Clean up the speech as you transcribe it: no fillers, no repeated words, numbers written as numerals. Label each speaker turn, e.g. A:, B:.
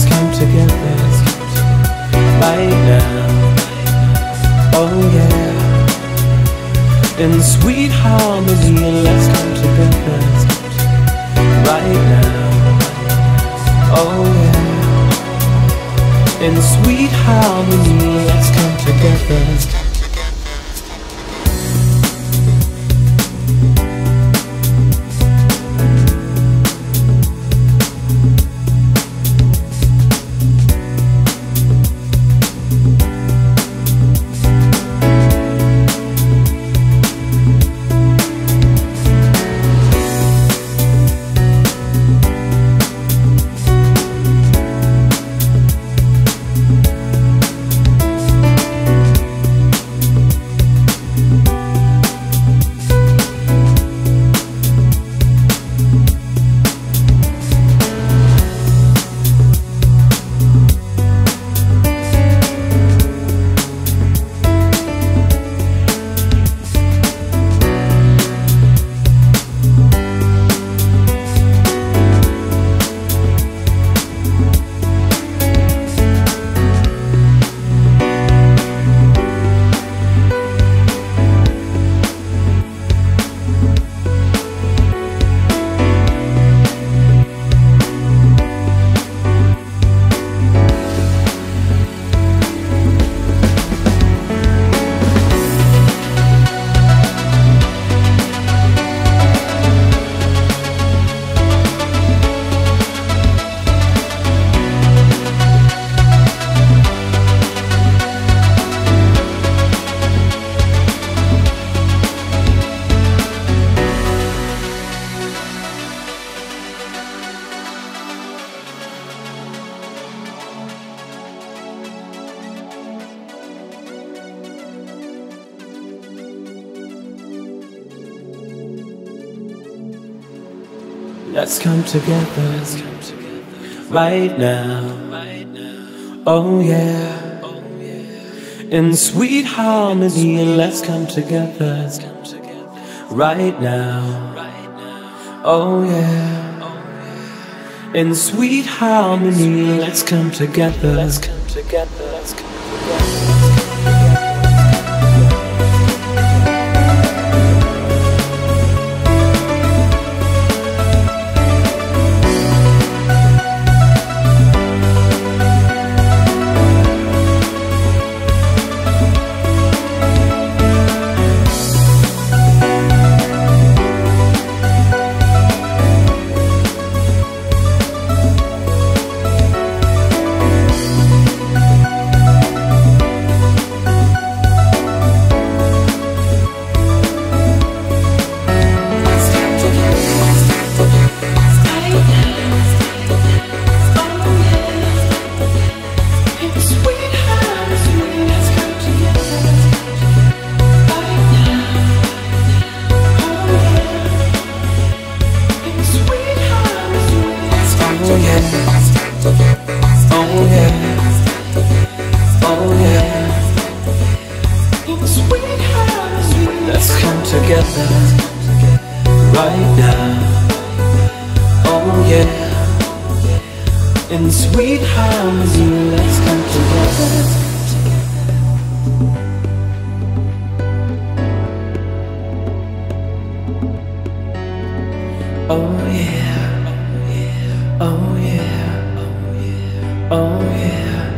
A: come together right now. Oh yeah, in sweet harmony. Let's come together right now. Oh yeah, in sweet harmony. Let's come together. Let's come together right now. Oh yeah, in sweet harmony. Let's come together right now. Oh yeah, in sweet harmony. Let's come together. Let's come together. Let's come together. Let's come together right now. Oh yeah, in sweet harmony. Let's come together. Oh yeah, oh yeah, oh yeah, oh yeah.